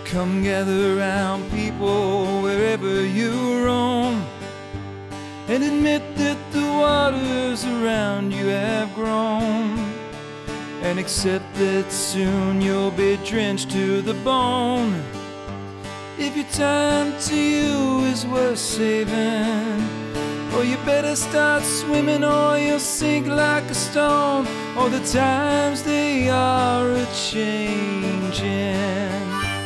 Come gather round, people, wherever you roam, and admit that the waters around you have grown, and accept that soon you'll be drenched to the bone. If your time to you is worth saving, or you better start swimming or you'll sink like a stone. Oh, the times they are a-changin'.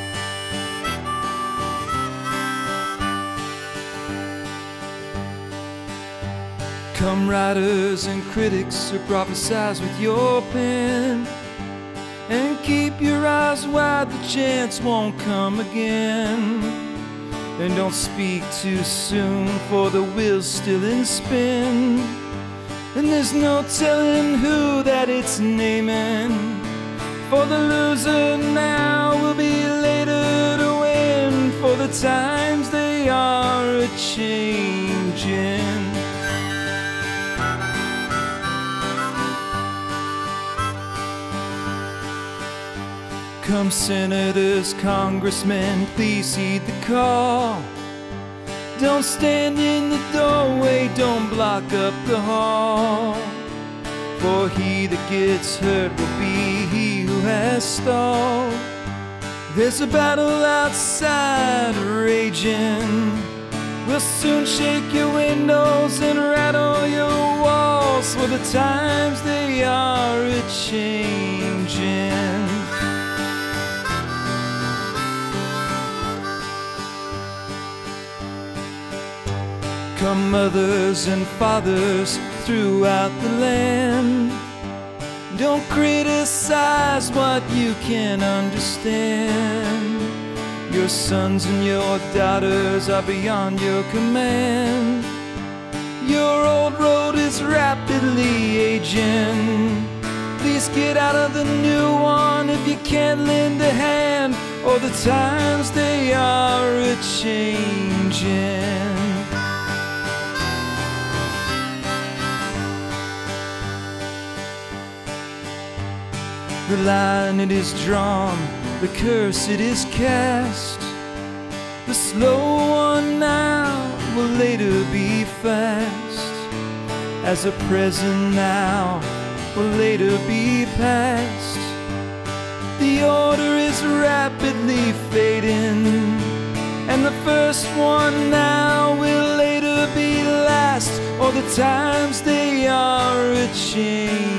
Come writers and critics who prophesize with your pen, and keep your eyes wide, the chance won't come again. And don't speak too soon, for the wheel's still in spin, and there's no telling who that it's naming. For the loser now will be later to win, for the times they are a-changin'. Come senators, congressmen, please heed the call. Don't stand in the doorway, don't block up the hall. For he that gets hurt will be he who has stalled. There's a battle outside raging, we'll soon shake your windows and rattle your walls. For the times they are a-changin'. Come mothers and fathers throughout the land, don't criticize what you can't understand. Your sons and your daughters are beyond your command. Your old road is rapidly aging, please get out of the new one if you can't lend a hand. Oh, the times they are a-changin'. The line it is drawn, the curse it is cast. The slow one now will later be fast, as a present now will later be past. The order is rapidly fading, and the first one now will later be last. Oh, the times they are a-changin'.